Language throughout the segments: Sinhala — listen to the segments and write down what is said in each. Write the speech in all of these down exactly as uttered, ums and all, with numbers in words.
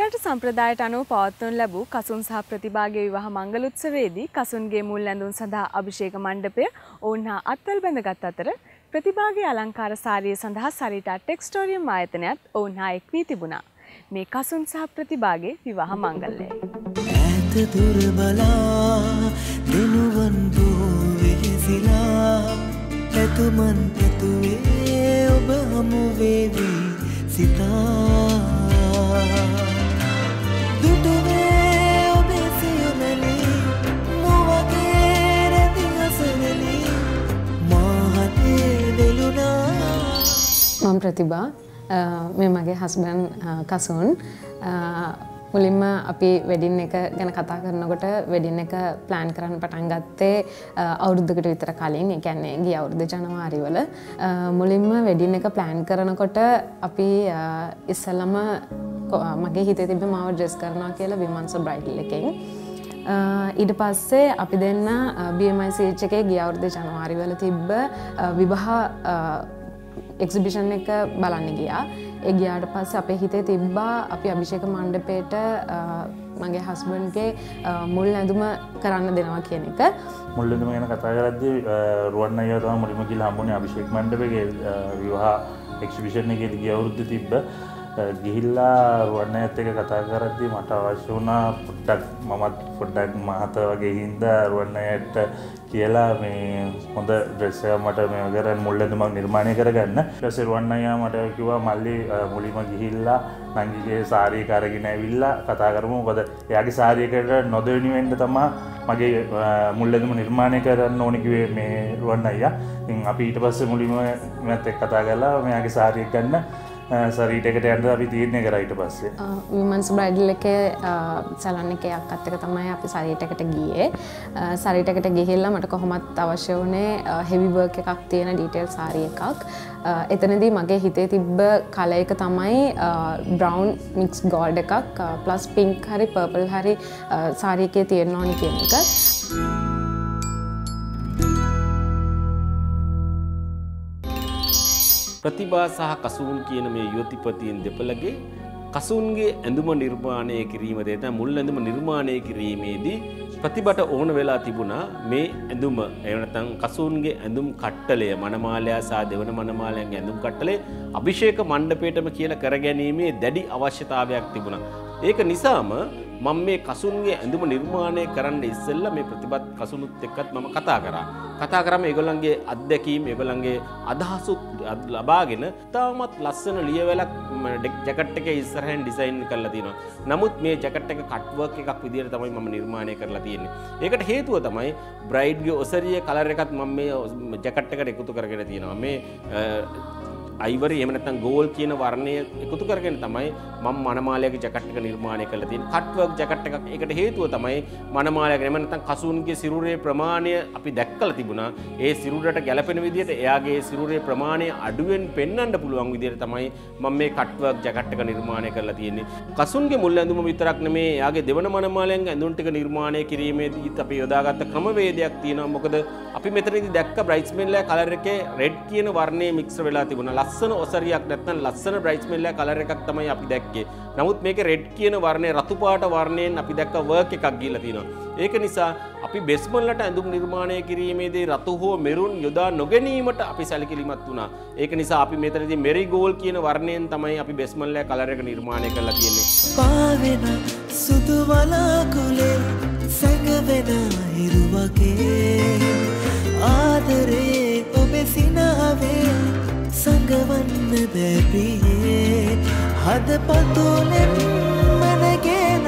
මෙරට සම්ප්‍රදායට අනුව පවත්වනු ලැබූ කසුන් සහ ප්‍රතිභාගේ විවාහ මංගල උත්සවයේදී කසුන්ගේ මුල් ඇඳුම් සඳහා අභිෂේක මණ්ඩපය ඔවුන් හා අත්වැල් බැඳගත් අතර ප්‍රතිභාගේ අලංකාර සාරිය සඳහා සරිතා ටෙක්ස්ටෝරියම් ආයතනයත් ඔවුන් හා එක් වී තිබුණා. මේ කසුන් සහ ප්‍රතිභාගේ විවාහ මංගල්‍යය. ඈත දුර බලා දිනුවන් බෝ වෙහෙසිලා එතුමන් එතුවේ ඔබ හමු වේවි සිතා දුටුවේ ඔබේ සියුමැලි මුවගේ රැදි අසවැලි මාහතේ වෙලුණා. මම ප්‍රතිභා, මේ මගේ හස්බන්ඩ් කසුන්. මුලින්ම අපි වෙඩින් එක ගැන කතා කරනකොට වෙඩින් එක ප්ලෑන් කරන්න පටන් ගත්තේ අවුරුද්දකට විතර කලින්. ඒ කියන්නේ ගිය අවුරුද්ද ජනවාරි වල. මුලින්ම වෙඩින් එක ප්ලෑන් කරනකොට අපි ඉස්සෙල්ලම මගේ හිතේ තිබ්බ මාව ඩ්‍රෙස් කරනවා කියලා විමන්ස බ්‍රයිඩල් එකෙන්. ඊට පස්සේ අපි දෙන්න බී එම් ආයි සී එච් එකේ ගිය අවුරුද්ද ජනවාරි වල තිබ්බ විවාහ එක්සිබිෂන් එක බලන්න ගියා. ඒ ගියාට පස්සේ අපේ හිතේ තිබ්බා අපි අභිෂේක මණ්ඩපයට මගේ හස්බන්ඩ්ගේ මුල් ඇඳුම කරන්න දෙනවා කියන එක. මුල් ඇඳුම ගැන කතා කරද්දී රුවන් අයියා තමයි මුලින්ම ගිහලා හම්බුනේ අභිෂේක මණ්ඩපයේ විවාහ එක්සිබිෂන් එකේදී ගිය අවුරුද්දේ තිබ්බ. ගිහිල්ලා රුවන් අයියාත් එක්ක කතා කරද්දී මට අවශ්‍ය වුණා පොඩ්ඩක් මමත් පොඩ්ඩක් මහත වගේ හින්දා රුවන් අයියාට කියලා මේ හොඳ ඩ්‍රෙස් එකක් මට මේ වගේ මුල් ඇඳුමක් නිර්මාණය කරගන්න. ඊට පස්සේ රුවන් අයියා මට කිව්වා මල්ලි මුලින්ම ගිහිල්ලා නංගිගේ සාරි එක අරගෙන ඇවිල්ලා කතා කරමු. මොකද එයාගේ සාරි එකට නොදෙවෙනි වෙන්න තමයි මගේ මුල් ඇඳුම නිර්මාණය කරන්න ඕනේ කිව්වේ මේ රුවන් අයියා. ඉතින් අපි ඊට පස්සේ මුලින්ම මෑත් එක්ක කතා කරලා මෙයාගේ සාරි එක ගන්න සරීට එකට යන්න අපි තීරණය කරා. ඊට පස්සේ විමන්ස් බ්‍රයිඩල් එකේ සැලොන් එකේ අක්කත් එක්ක තමයි අපි සරීට එකට ගියේ. සරීට එකට ගිහිල්ලා මට කොහොමත් අවශ්‍ය වුණේ හෙවි වර්ක් එකක් තියෙන ඩීටේල් සාරි එකක්. එතනදී මගේ හිතේ තිබ්බ කලර් එක තමයි බ්‍රවුන් මික්ස් ගෝල්ඩ් එකක් ප්ලස් පින්ක් හරි පර්පල් හරි සාරි එකේ තියෙන්න ඕනි කියන එක. ප්‍රතිභා සහ කසුන් කියන මේ යුවතිපතියන් දෙපළගේ කසුන්ගේ ඇඳුම නිර්මාණය කිරීම දෙත මුල් ඇඳුම නිර්මාණය කිරීමේදී ප්‍රතිභට ඕන වෙලා තිබුණා මේ ඇඳුම එහෙම නැත්නම් කසුන්ගේ ඇඳුම් කට්ටලය මනමාලයා සහ දෙවන මනමාලයන්ගේ ඇඳුම් කට්ටලය අභිෂේක මණ්ඩපයටම කියලා කරගැනීමේ දැඩි අවශ්‍යතාවයක් තිබුණා. ඒක නිසාම මම මේ කසුන්ගේ ඇඳුම නිර්මාණය කරන්න ඉස්සෙල්ලා මේ ප්‍රතිබත් කසුනුත් එක්කත් මම කතා කරා. කතා කරාම ඒගොල්ලන්ගේ අත්දැකීම් ඒගොල්ලන්ගේ අදහසුත් ලබාගෙන තාමත් ලස්සන ලියවැලක් ජැකට් එකේ ඉස්සරහින් ඩිසයින් කරලා තියෙනවා. නමුත් මේ ජැකට් එක කට් වර්ක් එකක් විදියට තමයි මම නිර්මාණය කරලා තියෙන්නේ. ඒකට හේතුව තමයි බ්‍රයිඩ්ගේ ඔසරියේ කලර් එකත් මම මේ ජැකට් එකට එකතු කරගෙන තියෙනවා. මේ අයිවරි එහෙම නැත්නම් ගෝල් කියන වර්ණය එකතු කරගෙන තමයි මම මනමාලයාගේ ජැකට් එක නිර්මාණය කරලා තියෙන්නේ. කට් වර්ක් ජැකට් එකක්. ඒකට හේතුව තමයි මනමාලයාගේ එහෙම නැත්නම් කසුන්ගේ සිරුරේ ප්‍රමාණය අපි දැක්කලා තිබුණා. ඒ සිරුරට ගැළපෙන විදිහට එයාගේ සිරුරේ ප්‍රමාණය අඩුවෙන් පෙන්වන්න පුළුවන් විදිහට තමයි මම මේ කට් වර්ක් ජැකට් එක නිර්මාණය කරලා තියෙන්නේ. කසුන්ගේ මුල් ඇඳුම විතරක් නෙමේ එයාගේ දෙවන මනමාලයාගේ ඇඳුම් ටික නිර්මාණය කිරීමේදීත් අපි යොදාගත්ත ක්‍රමවේදයක් තියෙනවා. මොකද අපි මෙතනදී දැක්ක බ්‍රයිඩ්ස්මේඩ්ලා කලර් එකේ රෙඩ් කියන වර්ණයේ මික්ස් වෙලා තිබුණා. ලස්සන ඔසරියක් නැත්නම් ලස්සන බ්‍රයිඩ්ස්මේඩ්ලා කලර් එකක් තමයි අපි දැක්කේ. නමුත් මේකේ රෙඩ් කියන වර්ණය රතු පාට වර්ණයෙන් අපි දැක්ක වර්ක් එකක් ගිහලා තිනවා. ඒක නිසා අපි බෙස්මන්ලට ඇඳුම් නිර්මාණය කිරීමේදී රතු හෝ මෙරුන් යොදා නොගැනීමට අපි සැලකිලිමත් වුණා. ඒක නිසා අපි මෙතනදී මෙරි ගෝල් කියන වර්ණයෙන් තමයි අපි බෙස්මන්ලා කලර් එක නිර්මාණය කරලා තියෙන්නේ. පාවෙන සුදු වලාකුලේ සැඟවෙන හිරු වගේ ආදරේ ඔබේ සිනාවේ සංගවන්න බැරියේ හද පතුලෙන් මනගෙන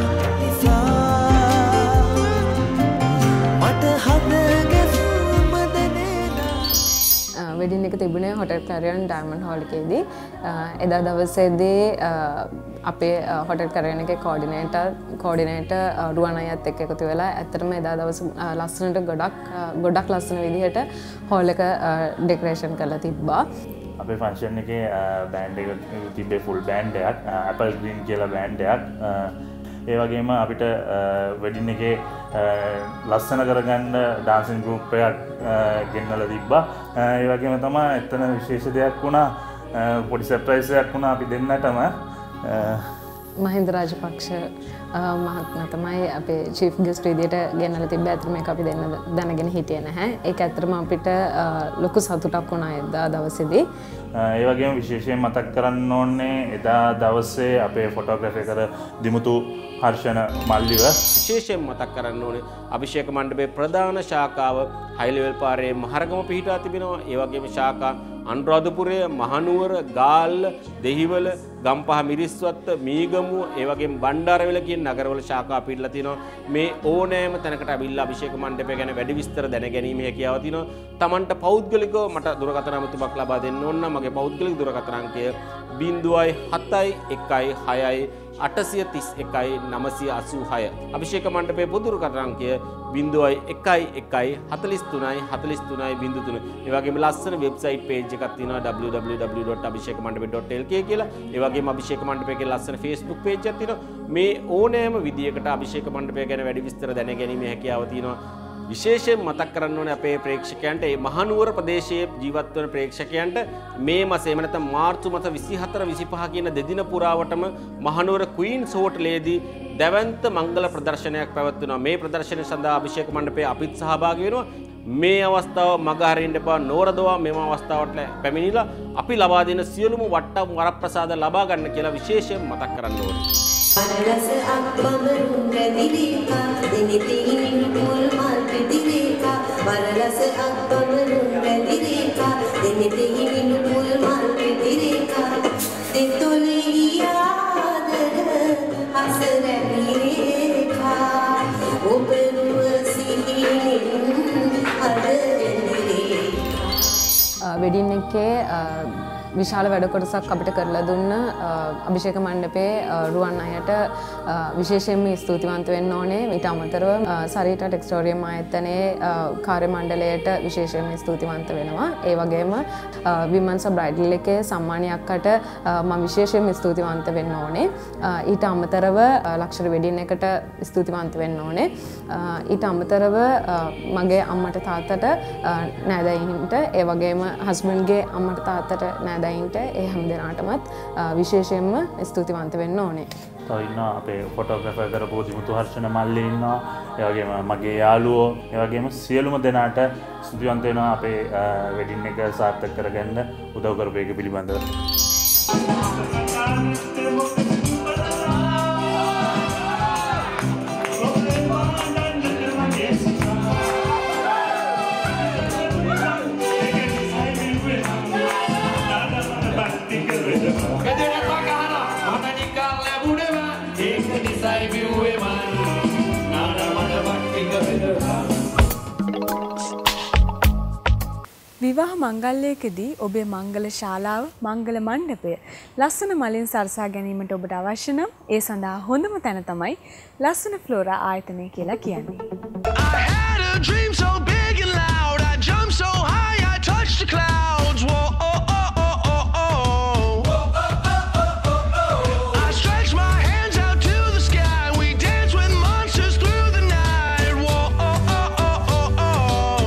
නිසා මට හදගැස්ම දැනෙනා. වෙඩින් එක තිබුණේ හොටෙල් කැරියන් ඩයමන්ඩ් හෝල් එකේදී. එදා දවසේදී අපේ හොටෙල් කැරියන් එකේ කෝඩිනේටර් කෝඩිනේටර් රුවන් අයියත් එක්ක එකතු වෙලා ඇත්තටම එදා දවස් ලස්සනට ගොඩක් ගොඩක් ලස්සන විදිහට හෝල් එක ඩෙකොරේෂන් කරලා තිබ්බා. අපේ ෆන්ක්ෂන් එකේ බෑන්ඩ් එක තිබ්බේ ෆුල් බෑන්ඩ් එකක් ඇපල් ග්‍රීන් කියලා බෑන්ඩ් එකක්. ඒ වගේම අපිට වෙඩින් එකේ ලස්සන කරගන්න ඩාන්සින් ගෲප් එකක් ගෙන්නලා තිබ්බා. ඒ වගේම තමයි එතන විශේෂ දෙයක් වුණා, පොඩි සර්ප්‍රයිස් එකක් වුණා අපි දෙන්නටම. මහින්ද රාජපක්ෂ මහත්මයා තමයි අපේ චීෆ් ගෙස්ට් විදියට ගෙනල්ලා තිබ්බ. ඇත්තට මේක අපි දෙන්න දැනගෙන හිටියේ නැහැ. ඒක ඇත්තටම අපිට ලොකු සතුටක් වුණා එදා දවසේදී. ඒ වගේම විශේෂයෙන් මතක් කරන්න ඕනේ එදා දවසේ අපේ ෆොටෝග්‍රැෆර් කර දිමුතු හර්ෂණ මල්ලිව විශේෂයෙන් මතක් කරන්න ඕනේ අභිෂේක මණ්ඩපයේ ප්‍රධාන ශාඛාව හයි ලෙවල් පාරේ මහරගම පිහිටා තිබෙනවා. ඒ වගේම ශාඛා අනුරාධපුරය, මහනුවර, ගාල්ල, දෙහිවල, ගම්පහ මිරිස්වත්ත, මීගමුව, ඒ වගේම බණ්ඩාරවැල කියන නගරවල ශාඛා පිටලා තිනවා. මේ ඕනෑම තැනකට අවිල්ලා අභිෂේක මණ්ඩපය ගැන වැඩි විස්තර දැනගැනීමේ හැකියාව තිනවා. Tamanට පෞද්ගලිකව මට දුරකථන අමතුමක් ලබා දෙන්න ඕන නම් මගේ පෞද්ගලික දුරකථන අංකය ज़ीरो सात एक छह आठ तीन एक नौ आठ छह अभिषेक मंडपे पुदुर करंके बिंदु एक एक हतलिस तुनाई हतलिस तुनाई बिंदु तुनाई ඒ වගේම ලස්සන වෙබ්සයිට් පේජ් එකක් තියෙනවා w w w dot abhishek mandape dot l k කියලා. ඒ වගේම අභිෂේක මණ්ඩපයේ ලස්සන Facebook page එකක් තියෙනවා. මේ ඕනෑම විදියකට අභිෂේක මණ්ඩපය ගැන වැඩි විස්තර දැන ගැනීම හැකියාව තියෙනවා. විශේෂයෙන් මතක් කරන්න ඕනේ අපේ ප්‍රේක්ෂකයන්ට මේ මහනුවර ප්‍රදේශයේ ජීවත් වන ප්‍රේක්ෂකයන්ට මේ මාසේ එම නැත්නම් මාර්තු මාස විසිහතර විසිපහ කියන දෙදින පුරාවටම මහනුවර ක්වීන්ස් හෝටලයේදී දැවැන්ත මංගල ප්‍රදර්ශනයක් පැවැත්වෙනවා. මේ ප්‍රදර්ශනය සඳහා අභිෂේක මණ්ඩපයේ අපිත් සහභාගී වෙනවා. මේ අවස්ථාව මග හරින්න එපා. නෝරදවා මෙම අවස්ථාවට පැමිණිලා අපි ලබා දෙන සියලුම වට්ටම් වරප්‍රසාද ලබා ගන්න කියලා විශේෂයෙන් මතක් කරන්න ඕනේ. Paralas akbamarun gadireka dinitinin pul mal pidireka Paralas akbamarun gadireka dinitinin pul mal pidireka Ditole yaadara hasramireka Oberuwa sihinin adareka wedding එකේ විශාල වැඩ කොටසක් අපිට කරලා දුන්න අභිෂේක මණ්ඩපයේ රුවන් අයට විශේෂයෙන්ම ස්තුතිවන්ත වෙන්න ඕනේ. ඊට අමතරව සරිතා ටෙක්ස්ටෝරියම් ආයතනයේ කාර්ය මණ්ඩලයට විශේෂයෙන්ම ස්තුතිවන්ත වෙනවා. ඒ වගේම විමන්ස් බ්‍රයිඩල් එකේ සම්මානයක්කට මම විශේෂයෙන්ම ස්තුතිවන්ත වෙන්න ඕනේ. ඊට අමතරව ලක්ෂරි වෙඩින් එකට ස්තුතිවන්ත වෙන්න ඕනේ. ඊට අමතරව මගේ අම්මට තාත්තට නෑදෑයින්ට ඒ වගේම හස්බන්ඩ්ගේ අම්මට තාත්තට නෑදෑයින්ට ඒ හැම දෙනාටමත් විශේෂයෙන්ම ස්තුතිවන්ත වෙන්න ඕනේ. තව ඉන්නවා අපේ ෆොටෝග්‍රැෆර් කරපු දිමුතු හර්ෂණ මල්ලි ඉන්නවා. ඒ වගේම මගේ යාළුවෝ ඒ වගේම සියලුම දෙනාට ස්තුතිවන්ත වෙනවා අපේ වෙඩින් එක සාර්ථක කරගන්න උදව් කරපු එක පිළිබඳව. විවාහ මංගල්‍යයකදී ඔබේ මංගල ශාලාව මංගල මණ්ඩපය ලස්සන මලින් සරසා ගැනීමට ඔබට අවශ්‍ය නම් ඒ සඳහා හොඳම තැන තමයි ලස්සන ෆ්ලෝරා ආයතනය කියලා කියන්නේ. I had a dream so big and loud I jumped so high I touched the clouds. Whoa, oh, oh, oh, oh, oh. I stretched my hands out to the sky. We danced with monsters through the night. Whoa, oh, oh, oh, oh, oh.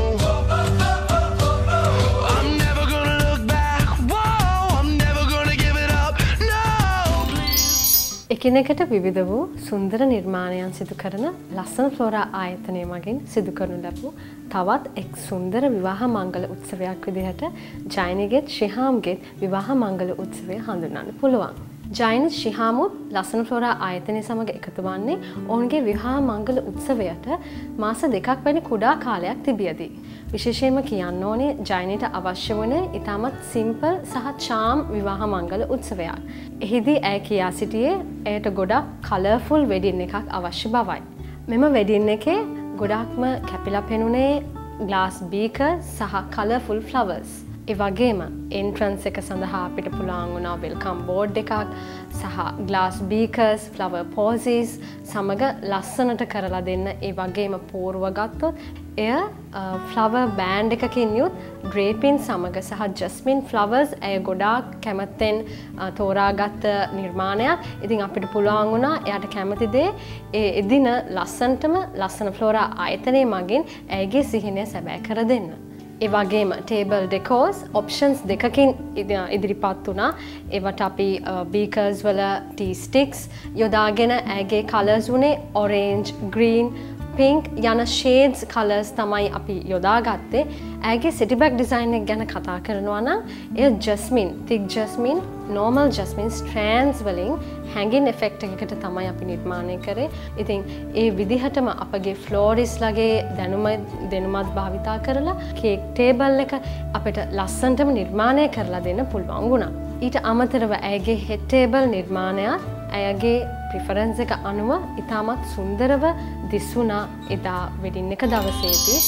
I'm never gonna look back. Whoa, I'm never gonna give it up. No, please. එකිනෙකට විවිධ වූ සුන්දර නිර්මාණයන් සිදු කරන ලස්සන ෆ්ලෝරා ආයතනය මගින් සිදු කරනු ලැබූ තවත් එක් සුන්දර විවාහ මංගල උත්සවයක් විදිහට ජයනිගෙත් ශිහාම්ගෙත් විවාහ මංගල උත්සවය හඳුන්වන්න පුළුවන්. ජයනිත් ශිහාමුත් ලස්සන ෆ්ලෝරා ආයතනය සමග එකතු වන්නේ ඔවුන්ගේ විවාහ මංගල උත්සවයට මාස දෙකක් වැනි කුඩා කාලයක් තිබියදී. විශේෂයෙන්ම කියන්න ඕනේ ජයනිට අවශ්‍ය වන ඉතාමත් සිම්පල් සහ චාම් විවාහ මංගල උත්සවයක්. එහිදී ඇය කියා සිටියේ ඇයට ගොඩක් කලර්ෆුල් වෙඩින් එකක් අවශ්‍ය බවයි. මෙම වෙඩින් එකේ ගොඩක්ම කැපිලා පෙනුනේ ග්ලාස් බීකර් සහ කලර්ෆුල් ෆ්ලවර්ස්. ඒ වගේම එන්ට්‍රන්ස් එක සඳහා අපිට පුළුවන් වුණා වෙල්කම් බෝඩ් එකක් සහ ග්ලාස් බීකර්ස් ෆ්ලවර් පෝසිස් සමග ලස්සනට කරලා දෙන්න. ඒ වගේම පෝරුව ගත්තොත් එය ෆ්ලවර් බෑන්ඩ් එකකින් යුත් ඩ්‍රේපින් සමග සහ ජස්මින් ෆ්ලවර්ස් ඇය ගොඩාක් කැමැත්තෙන් තෝරාගත්ත නිර්මාණයක්. ඉතින් අපිට පුළුවන් වුණා එයාට කැමති දේ ඒ එදින ලස්සනටම ලස්සන ෆ්ලෝරා ආයතනය මගින් ඇයගේ සිහිනය සැබෑ කර දෙන්න. ඒ වගේම ටේබල් ඩෙකෝස් ඔප්ෂන්ස් දෙකකින් ඉදිරිපත් වුණා. ඒවට අපි බීකර්ස් වල ටී ස්ටික්ස් යොදාගෙන ඇගේ කලර්ස් වුණේ ඔරේන්ජ්, ග්‍රීන්, පින්ක් යන ෂේඩ්ස් කලර්ස් තමයි අපි යොදාගත්තේ. ඇගේ සිටි බැග් ඩිසයින් එක ගැන කතා කරනවා නම් එය jasmine, thick jasmine, normal jasmine strands වලින් හැඟින් එෆෙක්ට් එකකට තමයි අපි නිර්මාණය කරේ. ඉතින් ඒ විදිහටම අපගේ ෆ්ලෝරිස්ලගේ දැනුම දෙනුමත් භාවිතා කරලා කේක් ටේබල් එක අපිට ලස්සනටම නිර්මාණය කරලා දෙන්න පුළුවන් වුණා. ඊට අමතරව ඇයගේ හෙඩ් ටේබල් නිර්මාණයත් ඇයගේ ප්‍රිෆරන්ස් එක අනුව ඉතාමත් සුන්දරව දිස්වුණා එදා වෙඩින් එක දවසේදී.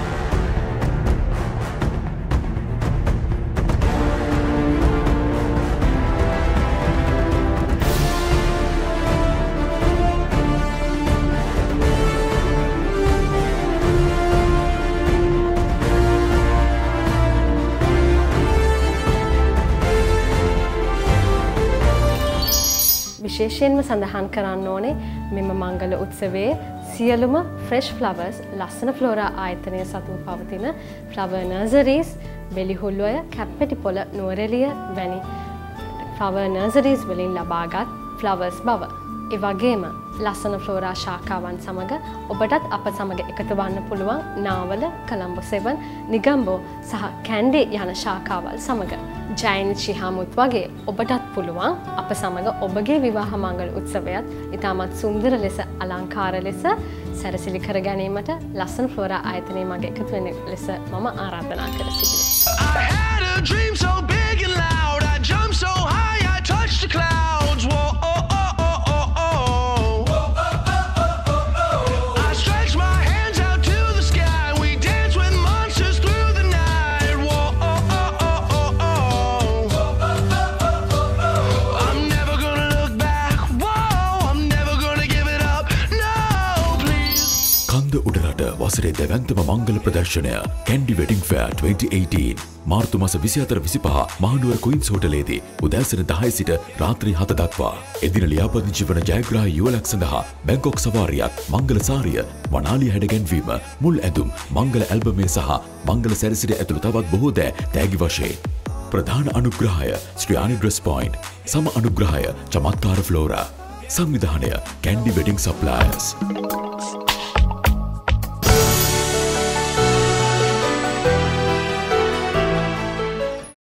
විශේෂයෙන්ම සඳහන් කරන්න ඕනේ මෙම මංගල උත්සවයේ සියලුම ෆ්‍රෙෂ් ෆ්ලවර්ස් ලස්සන ෆ්ලෝරා ආයතනය සතුව පවතින ෆ්ලවර් නර්සරීස්, බෙලිහුල්වය, කැප්පෙටිපොළ, නුවරඑළිය වැනි ෆ්ලවර් නර්සරීස් වලින් ලබාගත් ෆ්ලවර්ස් බව. ඒ වගේම ලස්සන ෆ්ලෝරා ශාඛාවන් සමග ඔබටත් අප සමග එකතු වන්න පුළුවන් නාවල, කොළඹ සෙවන්, නිගම්බෝ සහ කැන්ඩි යන ශාඛාවල් සමග. ජයනි ශිහාමුත් වගේ ඔබටත් පුළුවන් අප සමග ඔබගේ විවාහ මංගල උත්සවයත් ඉතාමත් සුන්දර ලෙස අලංකාර ලෙස සැරසිලි කර ගැනීමට ලස්සන ෆ්ලෝරා ආයතනයේ මගේ එකතු වෙන ලෙස මම ආරාධනා කර සිටිනවා. I had a dream so big and loud. I jumped so high, I touched the clouds. Whoa, oh, oh, oh, oh, oh. I stretched my hands out to the sky. We danced with monsters through the night. Whoa, oh, oh, oh, oh, oh. I'm never gonna look back. Whoa, I'm never gonna give it up. No, please. කන්ද උඩරට වසරේ දැවැන්තම මංගල ප්‍රදර්ශනය Kandy wedding fair twenty eighteen මාර්තු මාස විසිහතර විසිපහ මහනුවර කුයින්ස් හෝටලේදී උදෑසන දහය සිට රාත්‍රී හත දක්වා එදින ලියාපදිංචි වන ජයග්‍රාහී යුවලක් සඳහා බැංකොක් සවාරියක්, මංගල සාරිය, වනාලිය හැඩගැන්වීම, මුල් ඇඳුම්, මංගල ඇල්බමය සහ මංගල සැරසිලි ඇතුළු තවත් බොහෝ දෑ තෑගි වශයෙන්. ප්‍රධාන අනුග්‍රහය ශ්‍රියානි ඩ්‍රෙස් පොයින්ට්, සම අනුග්‍රහය චමත්කාර ෆ්ලෝරා, සංවිධානය කැන්ඩි වෙඩින් සප්ලයර්ස්.